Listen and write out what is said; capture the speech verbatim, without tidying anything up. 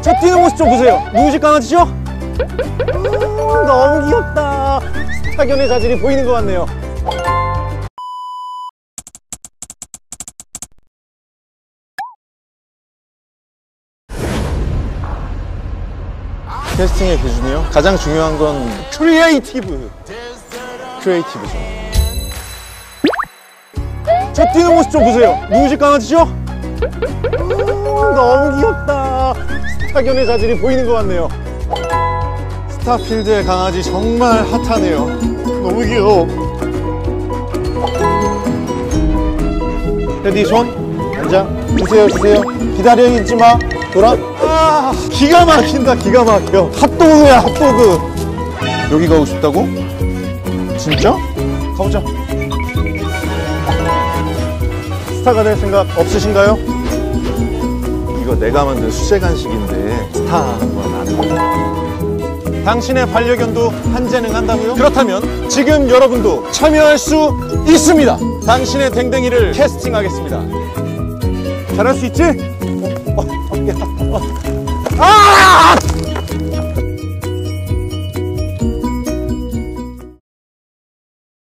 저 뛰는 모습 좀 보세요. 누구 집 강아지죠? 음, 너무 귀엽다. 스타견의 자질이 보이는 것 같네요. 캐스팅의 기준이요? 가장 중요한 건 크리에이티브. 크리에이티브죠. 저 뛰는 모습 좀 보세요. 누구 집 강아지죠? 음, 너무 귀엽다. 스타견의 자질이 보이는 것 같네요. 스타필드의 강아지 정말 핫하네요. 너무 귀여워. 테디 손 앉아. 주세요 주세요. 기다려 있지 마. 돌아. 아, 기가 막힌다. 기가 막혀. 핫도그야 핫도그. 여기 가고 싶다고? 진짜? 가보자. 스타가 될 생각 없으신가요? 이거 내가 만든 수제 간식인데 스타한 건 아니에요. 당신의 반려견도 한재능한다고요? 그렇다면 지금 여러분도 참여할 수 있습니다. 당신의 댕댕이를 캐스팅하겠습니다. 잘할 수 있지? 어, 어, 어, 야, 어. 아!